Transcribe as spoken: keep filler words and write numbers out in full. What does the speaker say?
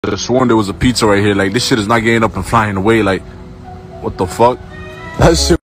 I could have sworn there was a pizza right here. Like, this shit is not getting up and flying away. Like, what the fuck? That shit.